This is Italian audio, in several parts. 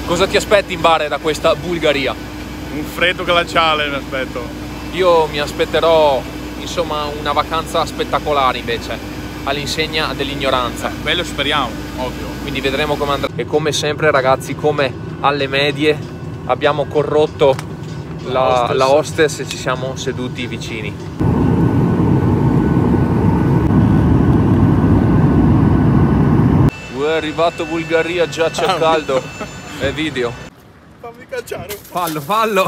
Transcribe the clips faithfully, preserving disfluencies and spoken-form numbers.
Cosa ti aspetti in bare da questa Bulgaria? Un freddo glaciale mi aspetto. Io mi aspetterò, insomma, una vacanza spettacolare invece, all'insegna dell'ignoranza. Eh, quello speriamo, ovvio. Quindi vedremo come andrà. E come sempre ragazzi, come alle medie, abbiamo corrotto la, la hostess e ci siamo seduti vicini. È arrivato Bulgaria, già c'è ah, caldo. È video. Fammi cacciare. Fallo, fallo.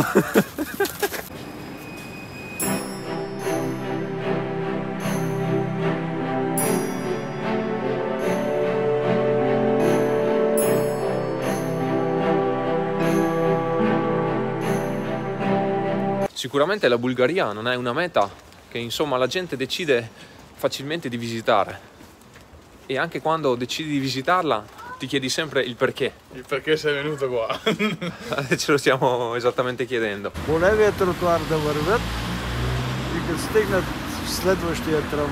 Sicuramente la Bulgaria non è una meta che insomma la gente decide facilmente di visitare. E anche quando decidi di visitarla ti chiedi sempre il perché. Il perché sei venuto qua. Ce lo stiamo esattamente chiedendo. Болевия тротуар да вървят и като стигнат следващия тръм.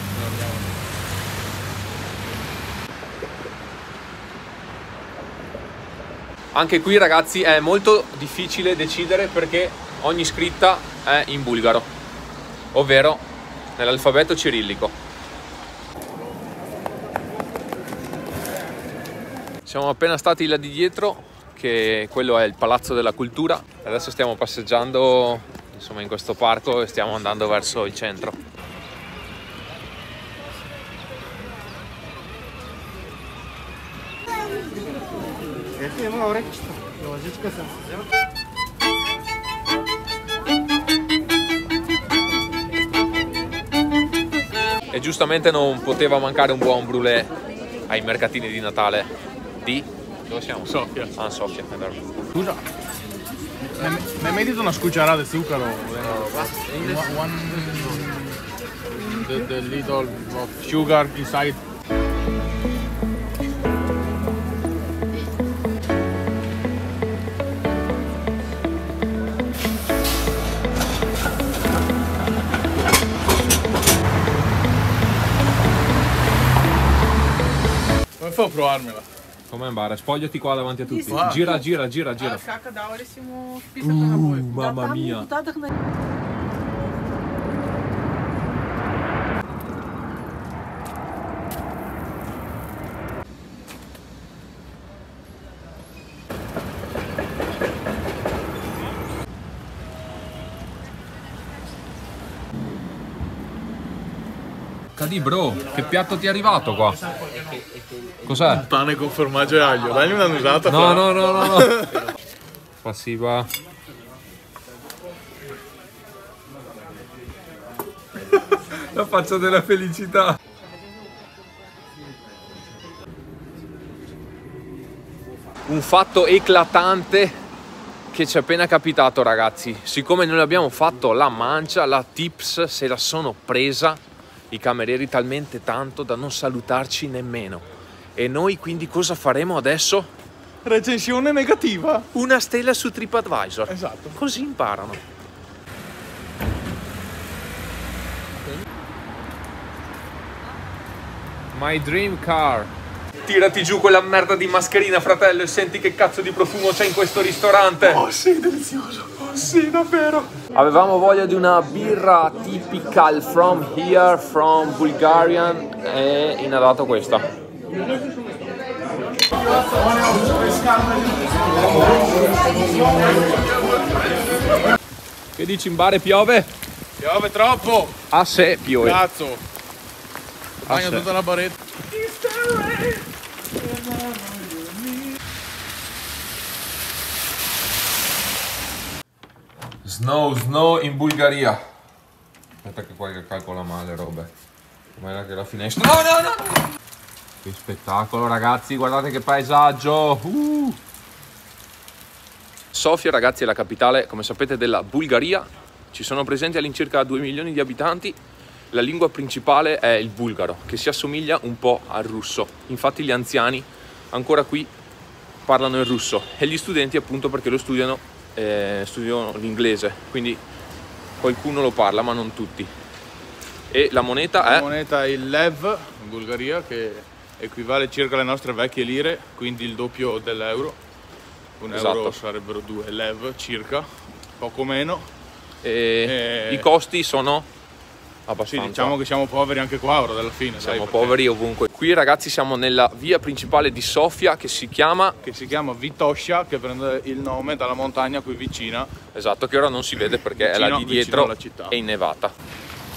Anche qui ragazzi è molto difficile decidere perché ogni scritta è in bulgaro, ovvero nell'alfabeto cirillico. Siamo appena stati là di dietro, che quello è il Palazzo della Cultura. Adesso stiamo passeggiando insomma in questo parco e stiamo andando verso il centro. E giustamente non poteva mancare un buon brûlé ai mercatini di Natale. Di? Dove siamo? Sofia. Ah, Sofia, è vero. Scusa, mi hai mai detto una scucciarata di zucchero? One, one the, the little of sugar inside. Come fai a provarmela? Come in bar? Spogliati qua davanti a tutti. Gira, gira, gira, gira. Uh, mamma mia. Cadi bro, che piatto ti è arrivato qua? Cos'è? Pane con formaggio e aglio. Dagli una usata. No, no, no, no, no. Passiva. La faccia della felicità. Un fatto eclatante che ci è appena capitato ragazzi. Siccome noi abbiamo fatto la mancia, la tips se la sono presa i camerieri talmente tanto da non salutarci nemmeno. E noi quindi cosa faremo adesso? Recensione negativa. Una stella su TripAdvisor. Esatto. Così imparano. My dream car. Tirati giù quella merda di mascherina, fratello, e senti che cazzo di profumo c'è in questo ristorante. Oh sì, delizioso. Oh sì, davvero. Avevamo voglia di una birra typical from here, from Bulgarian, e in ha dato questa. Che dici, in bare piove? Piove troppo. A se piove. Cazzo. Bagna tutta la baretta. Snow, snow in Bulgaria. Aspetta che qua calcola male robe. Com'era che la finestra? No, no, no! Che spettacolo ragazzi, guardate che paesaggio! Uh. Sofia ragazzi è la capitale, come sapete, della Bulgaria. Ci sono presenti all'incirca due milioni di abitanti. La lingua principale è il bulgaro, che si assomiglia un po' al russo. Infatti gli anziani ancora qui parlano il russo e gli studenti appunto perché lo studiano, eh, studiano l'inglese, quindi qualcuno lo parla ma non tutti. E la moneta è? La moneta è il lev in Bulgaria, che equivale circa alle nostre vecchie lire, quindi il doppio dell'euro. un esatto. euro sarebbero due lev circa, poco meno. E E... i costi sono abbastanza. Sì, diciamo che siamo poveri anche qua ora della fine. Siamo dai, perché... poveri ovunque. Qui ragazzi siamo nella via principale di Sofia che si chiama... Che si chiama Vitosha, che prende il nome dalla montagna qui vicina. Esatto, che ora non si vede perché Vicino, è là di dietro alla città. è innevata.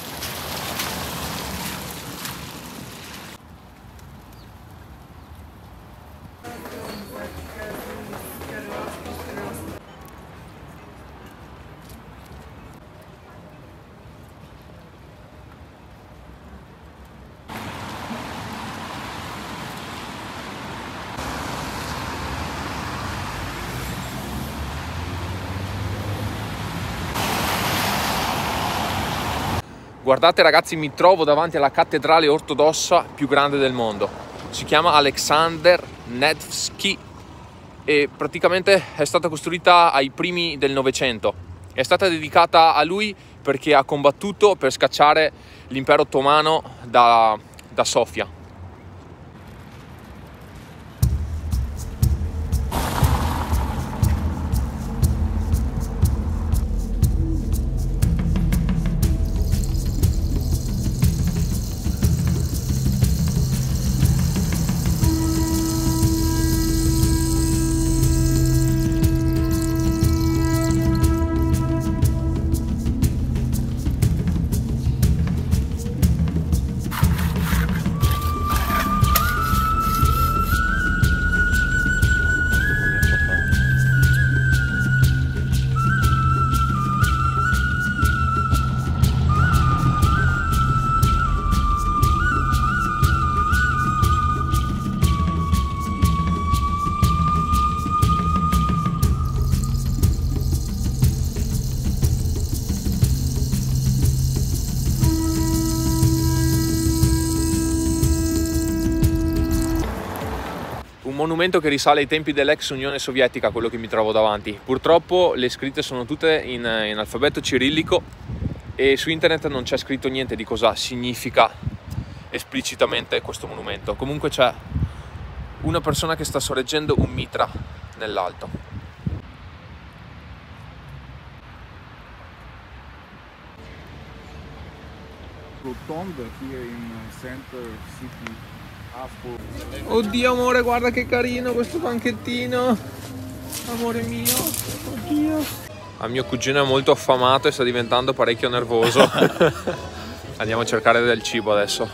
Guardate ragazzi, mi trovo davanti alla cattedrale ortodossa più grande del mondo. Si chiama Alexander Nevsky e praticamente è stata costruita ai primi del Novecento. È stata dedicata a lui perché ha combattuto per scacciare l'impero ottomano da, da Sofia. Un monumento che risale ai tempi dell'ex Unione Sovietica, quello che mi trovo davanti. Purtroppo le scritte sono tutte in, in alfabeto cirillico e su internet non c'è scritto niente di cosa significa esplicitamente questo monumento. Comunque c'è una persona che sta sorreggendo un mitra nell'alto. Rotonda here in center city. Oddio amore, guarda che carino questo banchettino. Amore mio, oddio. A mio cugino è molto affamato e sta diventando parecchio nervoso. Andiamo a cercare del cibo adesso.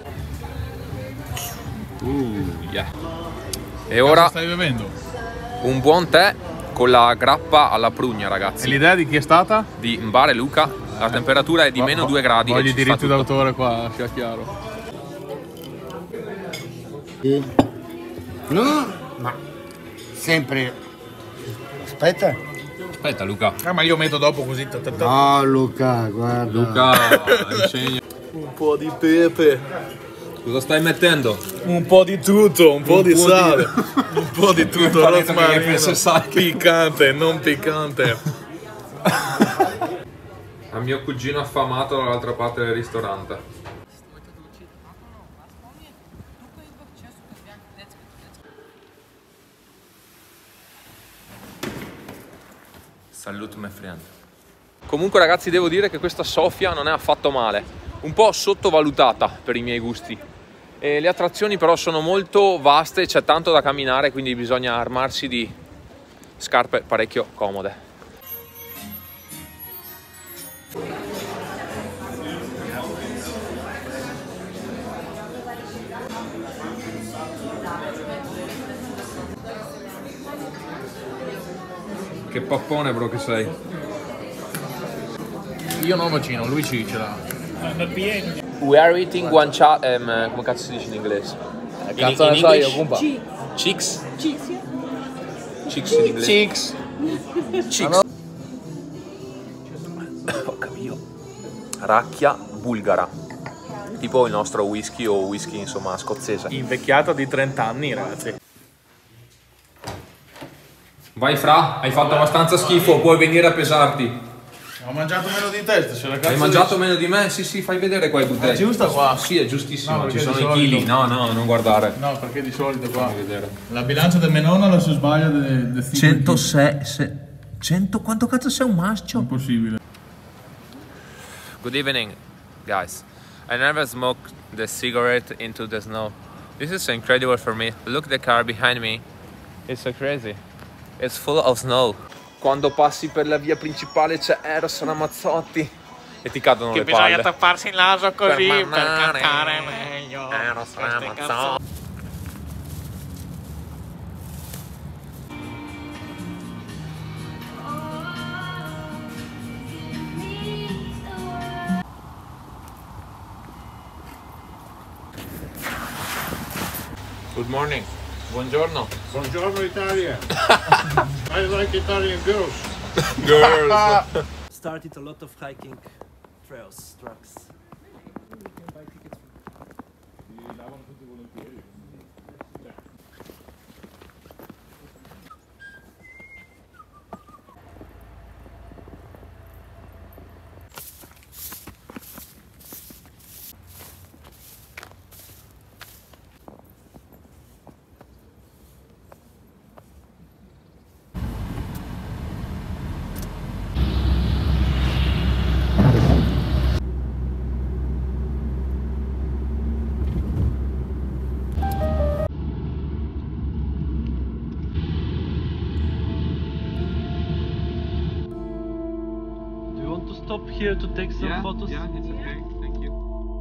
Uh, yeah. E ora stai bevendo? Un buon tè con la grappa alla prugna, ragazzi. E l'idea di chi è stata? Di Mbare Luca. La temperatura è di meno due gradi. Voglio i diritti d'autore qua, sia chiaro. No, ma sempre. Aspetta. Aspetta Luca. Ah, ma io metto dopo così. No Luca, guarda. Luca, insegna. Un po' di pepe. Cosa stai mettendo? Un po' di tutto, un po' Un di po' sale. di- Un po' di tutto. Imparate perché Rosmarino. penso sai che- Piccante, non piccante. A mio cugino affamato dall'altra parte del ristorante. Salute my friend. Comunque ragazzi devo dire che questa Sofia non è affatto male, un po' sottovalutata per i miei gusti. E le attrazioni però sono molto vaste, c'è tanto da camminare, quindi bisogna armarsi di scarpe parecchio comode. Che pappone bro che sei. Io non vaccino, lui ci ce l'ha. We are eating guancia... Um, come cazzo si dice in inglese? Cazzo ne so io, compa. Chicks? Chicks in inglese. Chicks. Chicks. Ho capito. Racchia bulgara. Tipo il nostro whisky o whisky insomma scozzese. Invecchiata di trenta anni, ragazzi. Vai Fra, hai fatto abbastanza schifo, puoi venire a pesarti. Ho mangiato meno di te, c'è la cazzo. Hai mangiato meno di me? Sì, sì, fai vedere qua i butelli. È giusta qua? Sì, è giustissimo, No, ci perché sono di i solito- chili. No, no, non guardare. No, perché di solito qua. Fammi vedere. La bilancia del mio nonno, se sbaglio, de, de centosei, cento, quanto cazzo sei un maschio? Impossibile. Good evening, guys. I never smoked the cigarette into the snow. This is so incredible for me. Look the car behind me. It's so crazy. It's full of snow. Quando passi per la via principale c'è Eros Ramazzotti e ti cadono Che le bisogna palle. tapparsi il naso così per, mandare cantare meglio Eros queste Ramazzotti. canzoni. Good morning. Buongiorno. Buongiorno Italia. I like Italian girls. Girls. Started a lot of hiking trails, tracks. Do you want to stop here to take some photos? it's okay. Thank you.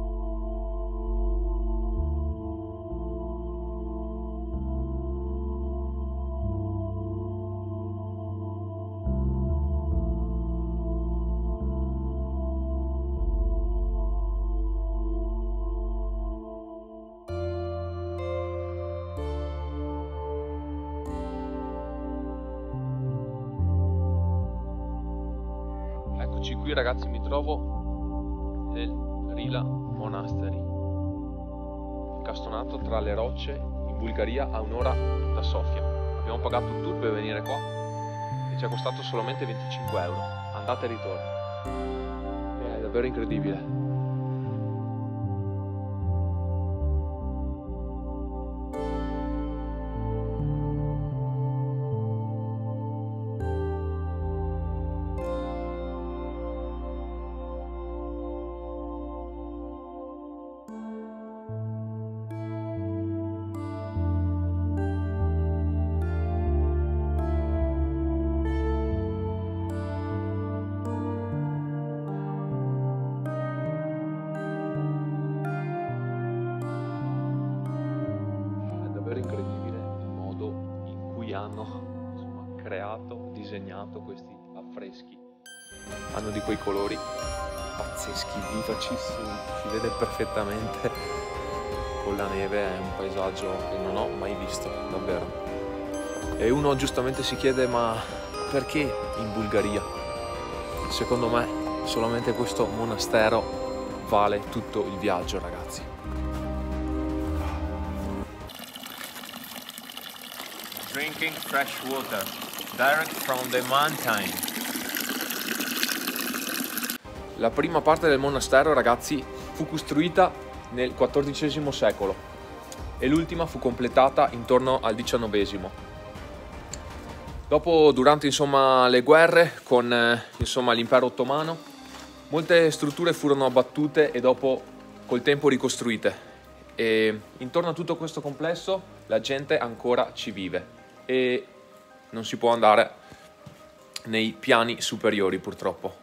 Eccoci qui ragazzi, mi trovo nel Rila Monastery, incastonato tra le rocce in Bulgaria a un'ora da Sofia. Abbiamo pagato il tour per venire qua e ci è costato solamente venticinque euro, andata e ritorno. È davvero incredibile. Incredibile il modo in cui hanno insomma, creato, disegnato questi affreschi. Hanno di quei colori pazzeschi, vivacissimi, si vede perfettamente con la neve, è un paesaggio che non ho mai visto, davvero. E uno giustamente si chiede: ma perché in Bulgaria? Secondo me solamente questo monastero vale tutto il viaggio, ragazzi. Drinking fresh water direct from the mountain. La prima parte del monastero, ragazzi, fu costruita nel quattordicesimo secolo e l'ultima fu completata intorno al diciannovesimo. Dopo, durante insomma le guerre con eh, insomma l'impero ottomano, molte strutture furono abbattute e dopo col tempo ricostruite. E intorno a tutto questo complesso la gente ancora ci vive e non si può andare nei piani superiori, purtroppo.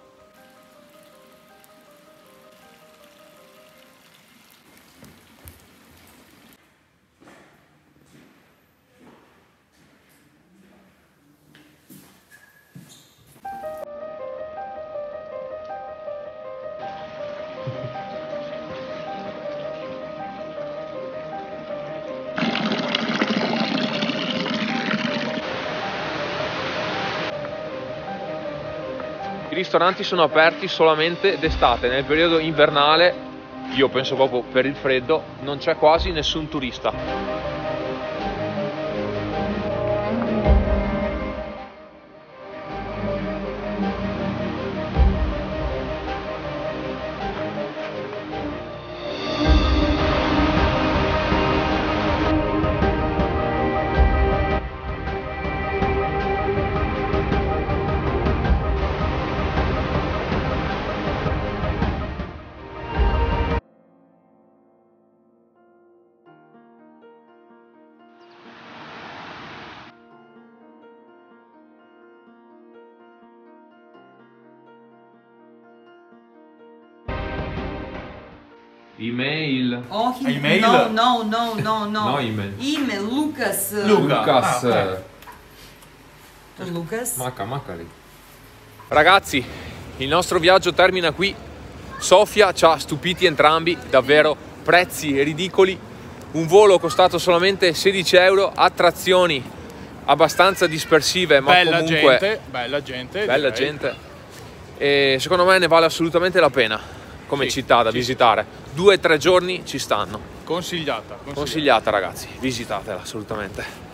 I ristoranti sono aperti solamente d'estate, nel periodo invernale, io penso proprio per il freddo, non c'è quasi nessun turista. Email. Oh, he, Email? no, no, no, no, no. No email. Email, Lucas. uh, Luca. Lucas. Ah, ok. Lucas. Macca, macca lì. Ragazzi, il nostro viaggio termina qui. Sofia ci ha stupiti entrambi, davvero prezzi ridicoli. Un volo costato solamente sedici euro, attrazioni abbastanza dispersive, ma Bella comunque gente, bella gente. bella direi. gente. E secondo me ne vale assolutamente la pena come Sì, città da sì, visitare. Due o tre giorni ci stanno. Consigliata. Consigliata. Consigliata, ragazzi, visitatela assolutamente.